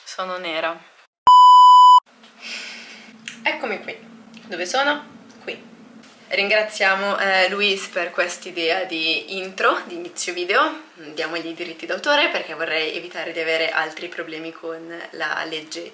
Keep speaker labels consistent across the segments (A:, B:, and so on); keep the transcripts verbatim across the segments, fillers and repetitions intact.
A: Sono nera. Eccomi qui. Dove sono? Qui. Ringraziamo eh, Luis per quest'idea di intro, di inizio video. Diamogli i diritti d'autore perché vorrei evitare di avere altri problemi con la legge.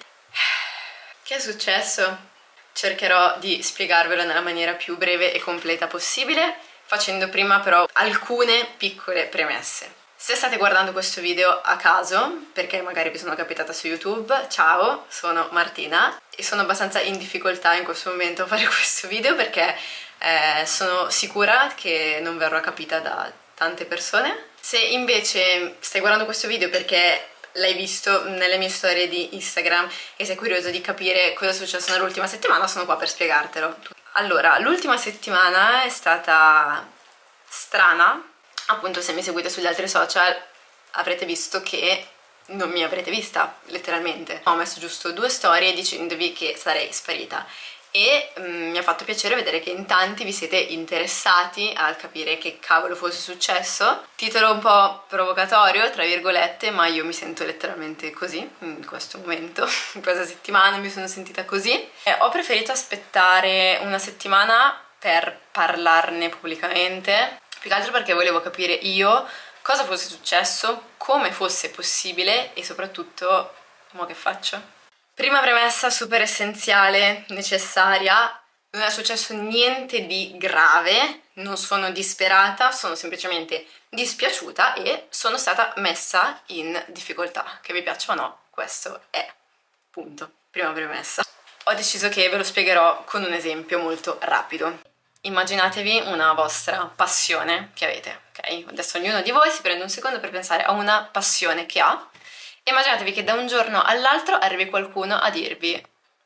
A: Che è successo? Cercherò di spiegarvelo nella maniera più breve e completa possibile, facendo prima però alcune piccole premesse. Se state guardando questo video a caso, perché magari vi sono capitata su YouTube, ciao, sono Martina e sono abbastanza in difficoltà in questo momento a fare questo video perché eh, sono sicura che non verrò capita da tante persone. Se invece stai guardando questo video perché l'hai visto nelle mie storie di Instagram e sei curioso di capire cosa è successo nell'ultima settimana, sono qua per spiegartelo. Allora, l'ultima settimana è stata strana. Appunto, se mi seguite sugli altri social avrete visto che non mi avrete vista, letteralmente. Ho messo giusto due storie dicendovi che sarei sparita e mm, mi ha fatto piacere vedere che in tanti vi siete interessati a capire che cavolo fosse successo. Titolo un po' provocatorio, tra virgolette, ma io mi sento letteralmente così in questo momento. In questa settimana mi sono sentita così. E ho preferito aspettare una settimana per parlarne pubblicamente, più che altro perché volevo capire io cosa fosse successo, come fosse possibile e soprattutto mo che faccio. Prima premessa super essenziale, necessaria: non è successo niente di grave, non sono disperata, sono semplicemente dispiaciuta e sono stata messa in difficoltà. Che vi piaccia o no, questo è punto. Prima premessa. Ho deciso che ve lo spiegherò con un esempio molto rapido. Immaginatevi una vostra passione che avete, ok? Adesso ognuno di voi si prende un secondo per pensare a una passione che ha. Immaginatevi che da un giorno all'altro arrivi qualcuno a dirvi: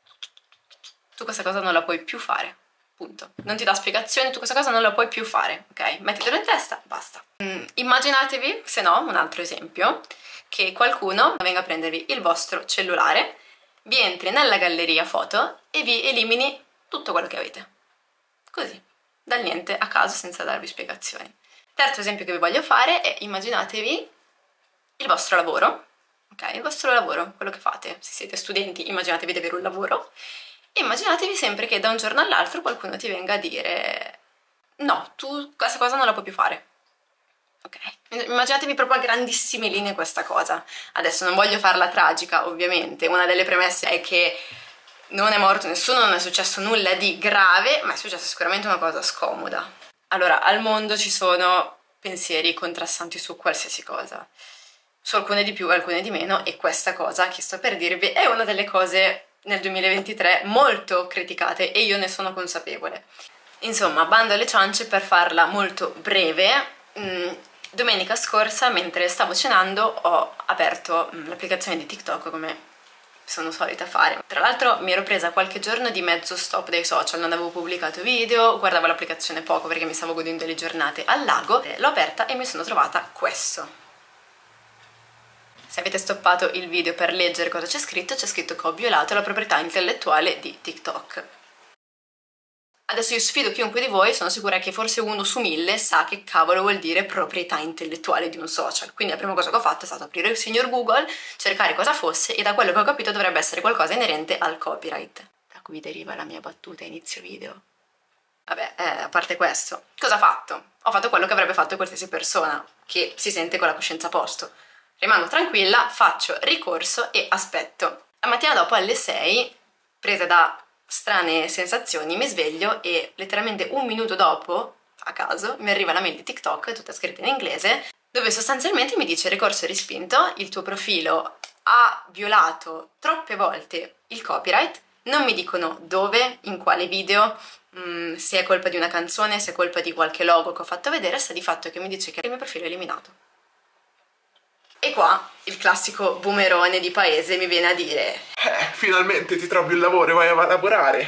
A: tu questa cosa non la puoi più fare, punto. Non ti dà spiegazioni, tu questa cosa non la puoi più fare, ok? Mettetelo in testa, basta. Mm, immaginatevi, se no, un altro esempio, che qualcuno venga a prendervi il vostro cellulare, vi entri nella galleria foto e vi elimini tutto quello che avete. Così, dal niente, a caso, senza darvi spiegazioni. Terzo esempio che vi voglio fare è: immaginatevi il vostro lavoro, ok? Il vostro lavoro, quello che fate. Se siete studenti, immaginatevi di avere un lavoro e immaginatevi sempre che da un giorno all'altro qualcuno ti venga a dire: no, tu questa cosa non la puoi più fare. Ok? Immaginatevi proprio a grandissime linee questa cosa. Adesso non voglio farla tragica, ovviamente. Una delle premesse è che non è morto nessuno, non è successo nulla di grave, ma è successa sicuramente una cosa scomoda. Allora, al mondo ci sono pensieri contrastanti su qualsiasi cosa, su alcune di più, alcune di meno, e questa cosa che sto per dirvi è una delle cose nel duemilaventitré molto criticate e io ne sono consapevole. Insomma, bando alle ciance, per farla molto breve, mh, domenica scorsa, mentre stavo cenando, ho aperto l'applicazione di TikTok come sono solita fare. Tra l'altro mi ero presa qualche giorno di mezzo stop dai social, non avevo pubblicato video, guardavo l'applicazione poco perché mi stavo godendo le giornate al lago. L'ho aperta e mi sono trovata questo. Se avete stoppato il video per leggere cosa c'è scritto, c'è scritto che ho violato la proprietà intellettuale di TikTok. Adesso io sfido chiunque di voi, sono sicura che forse uno su mille sa che cavolo vuol dire proprietà intellettuale di un social. Quindi la prima cosa che ho fatto è stato aprire il signor Google, cercare cosa fosse, e da quello che ho capito dovrebbe essere qualcosa inerente al copyright. Da cui deriva la mia battuta inizio video. Vabbè, eh, a parte questo, cosa ho fatto? Ho fatto quello che avrebbe fatto qualsiasi persona che si sente con la coscienza a posto. Rimango tranquilla, faccio ricorso e aspetto. La mattina dopo alle sei, presa da strane sensazioni, mi sveglio e letteralmente un minuto dopo, a caso, mi arriva la mail di TikTok, tutta scritta in inglese, dove sostanzialmente mi dice: ricorso respinto, il tuo profilo ha violato troppe volte il copyright. Non mi dicono dove, in quale video, mh, se è colpa di una canzone, se è colpa di qualche logo che ho fatto vedere, sta di fatto che mi dice che il mio profilo è eliminato. E qua il classico boomerone di paese mi viene a dire:
B: eh, finalmente ti trovi un lavoro e vai a lavorare.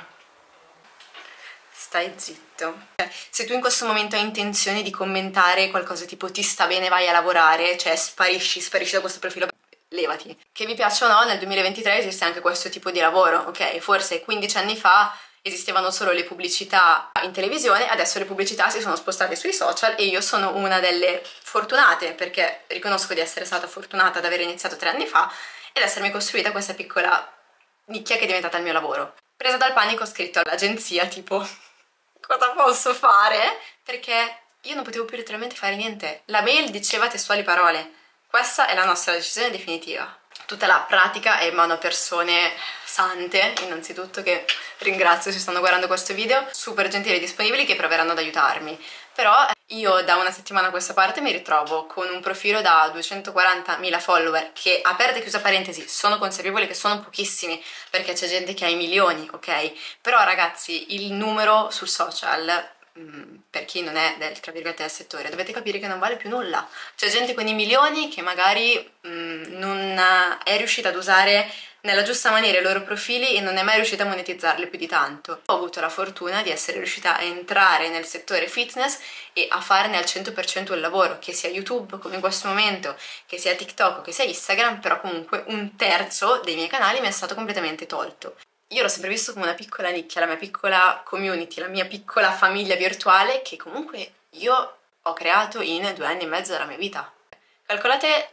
A: Stai zitto. Se tu in questo momento hai intenzione di commentare qualcosa tipo ti sta bene, vai a lavorare, cioè sparisci, sparisci da questo profilo, levati. Che vi piaccia o no, nel duemilaventitré esiste anche questo tipo di lavoro, ok? Forse quindici anni fa esistevano solo le pubblicità in televisione, adesso le pubblicità si sono spostate sui social e io sono una delle fortunate, perché riconosco di essere stata fortunata ad aver iniziato tre anni fa ed essermi costruita questa piccola nicchia che è diventata il mio lavoro. Presa dal panico ho scritto all'agenzia tipo cosa posso fare? Perché io non potevo più letteralmente fare niente. La mail diceva testuali parole: questa è la nostra decisione definitiva. Tutta la pratica è in mano a persone sante, innanzitutto, che ringrazio se stanno guardando questo video, super gentili e disponibili, che proveranno ad aiutarmi. Però io da una settimana a questa parte mi ritrovo con un profilo da duecentoquarantamila follower che, aperta e chiusa parentesi, sono consapevole che sono pochissimi perché c'è gente che ha i milioni, ok? Però ragazzi, il numero sul social, per chi non è del, tra virgolette, del settore, dovete capire che non vale più nulla. C'è gente con i milioni che magari mh, non è riuscita ad usare nella giusta maniera i loro profili e non è mai riuscita a monetizzarli più di tanto. Ho avuto la fortuna di essere riuscita a entrare nel settore fitness e a farne al cento per cento il lavoro, che sia YouTube come in questo momento, che sia TikTok, che sia Instagram, però comunque un terzo dei miei canali mi è stato completamente tolto. Io l'ho sempre visto come una piccola nicchia, la mia piccola community, la mia piccola famiglia virtuale che comunque io ho creato in due anni e mezzo della mia vita. Calcolate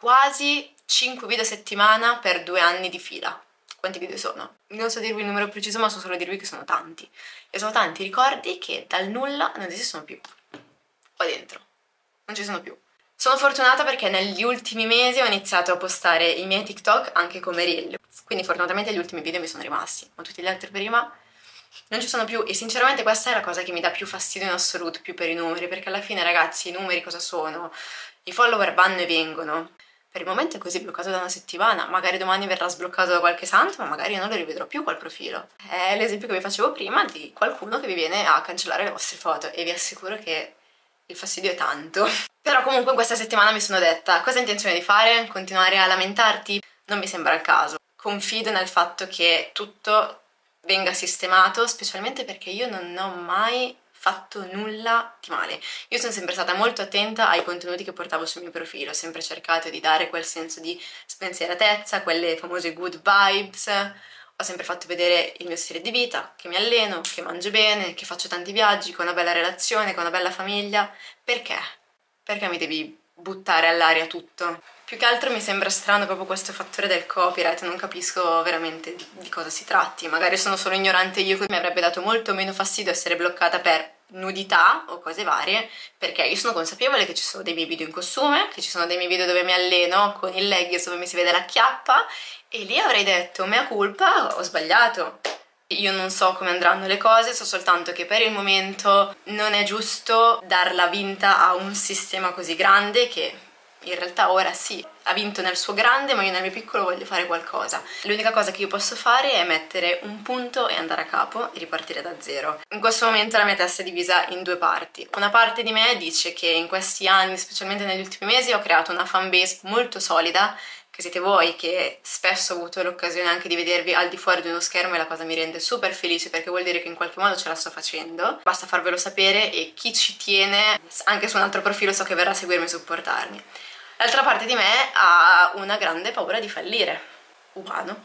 A: quasi cinque video a settimana per due anni di fila. Quanti video sono? Non so dirvi il numero preciso, ma so solo dirvi che sono tanti. E sono tanti ricordi che dal nulla non esistono più. Qua dentro. Non ci sono più. Sono fortunata perché negli ultimi mesi ho iniziato a postare i miei TikTok anche come reel. Quindi fortunatamente gli ultimi video mi sono rimasti, ma tutti gli altri prima non ci sono più, e sinceramente questa è la cosa che mi dà più fastidio in assoluto, più per i numeri, perché alla fine ragazzi i numeri cosa sono? I follower vanno e vengono. Per il momento è così, bloccato da una settimana, magari domani verrà sbloccato da qualche santo, ma magari io non lo rivedrò più quel profilo. È l'esempio che vi facevo prima di qualcuno che vi viene a cancellare le vostre foto, e vi assicuro che il fastidio è tanto. Però comunque in questa settimana mi sono detta: cosa hai intenzione di fare? Continuare a lamentarti? Non mi sembra il caso. Confido nel fatto che tutto venga sistemato, specialmente perché io non ho mai fatto nulla di male. Io sono sempre stata molto attenta ai contenuti che portavo sul mio profilo, ho sempre cercato di dare quel senso di spensieratezza, quelle famose good vibes, ho sempre fatto vedere il mio stile di vita, che mi alleno, che mangio bene, che faccio tanti viaggi, che ho una bella relazione, che ho una bella famiglia. Perché? Perché mi devi buttare all'aria tutto? Più che altro mi sembra strano proprio questo fattore del copyright, non capisco veramente di cosa si tratti, magari sono solo ignorante io, mi avrebbe dato molto meno fastidio essere bloccata per nudità o cose varie, perché io sono consapevole che ci sono dei miei video in costume, che ci sono dei miei video dove mi alleno con il leggings dove mi si vede la chiappa, e lì avrei detto mea culpa, ho sbagliato. Io non so come andranno le cose, so soltanto che per il momento non è giusto darla vinta a un sistema così grande che in realtà ora sì, ha vinto nel suo grande, ma io nel mio piccolo voglio fare qualcosa. L'unica cosa che io posso fare è mettere un punto e andare a capo e ripartire da zero. In questo momento la mia testa è divisa in due parti. Una parte di me dice che in questi anni, specialmente negli ultimi mesi, ho creato una fanbase molto solida, che siete voi, che spesso ho avuto l'occasione anche di vedervi al di fuori di uno schermo, e la cosa mi rende super felice perché vuol dire che in qualche modo ce la sto facendo. Basta farvelo sapere e chi ci tiene, anche su un altro profilo, so che verrà a seguirmi e supportarmi. L'altra parte di me ha una grande paura di fallire. Umano.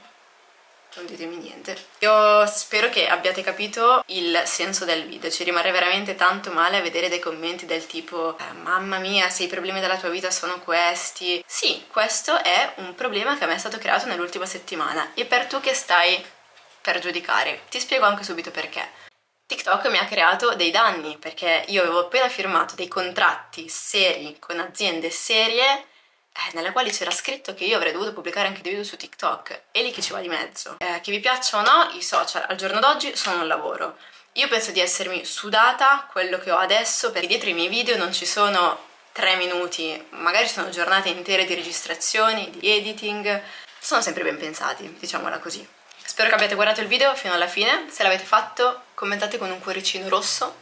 A: Non ditemi niente. Io spero che abbiate capito il senso del video. Ci rimarrei veramente tanto male a vedere dei commenti del tipo eh, mamma mia, se i problemi della tua vita sono questi. Sì, questo è un problema che a me è stato creato nell'ultima settimana, e per tu che stai per giudicare ti spiego anche subito perché. TikTok mi ha creato dei danni, perché io avevo appena firmato dei contratti seri con aziende serie eh, nelle quali c'era scritto che io avrei dovuto pubblicare anche dei video su TikTok, e lì che ci va di mezzo. Eh, che vi piacciono o no, i social al giorno d'oggi sono un lavoro. Io penso di essermi sudata quello che ho adesso, perché dietro i miei video non ci sono tre minuti, magari sono giornate intere di registrazioni, di editing, sono sempre ben pensati, diciamola così. Spero che abbiate guardato il video fino alla fine. Se l'avete fatto, commentate con un cuoricino rosso.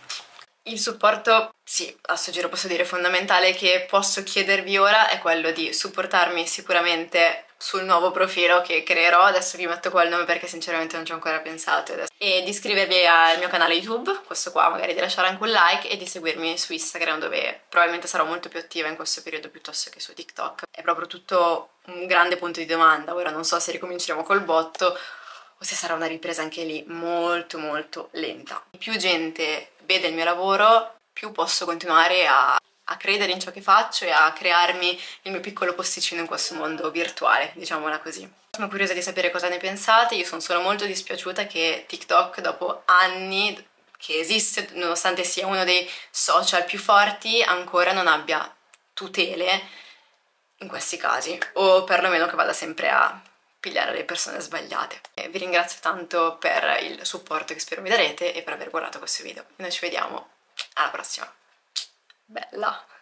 A: Il supporto, sì, a sto giro posso dire fondamentale, che posso chiedervi ora è quello di supportarmi sicuramente sul nuovo profilo che creerò. Adesso vi metto qua il nome perché sinceramente non ci ho ancora pensato. E di iscrivervi al mio canale YouTube, questo qua, magari di lasciare anche un like, e di seguirmi su Instagram, dove probabilmente sarò molto più attiva in questo periodo piuttosto che su TikTok. È proprio tutto un grande punto di domanda. Ora non so se ricominceremo col botto o se sarà una ripresa anche lì molto molto lenta. Più gente vede il mio lavoro, più posso continuare a a credere in ciò che faccio e a crearmi il mio piccolo posticino in questo mondo virtuale, diciamola così. Sono curiosa di sapere cosa ne pensate. Io sono solo molto dispiaciuta che TikTok, dopo anni che esiste, nonostante sia uno dei social più forti, ancora non abbia tutele in questi casi, o perlomeno che vada sempre a pigliare le persone sbagliate. E vi ringrazio tanto per il supporto che spero mi darete e per aver guardato questo video. Noi ci vediamo alla prossima. Bella!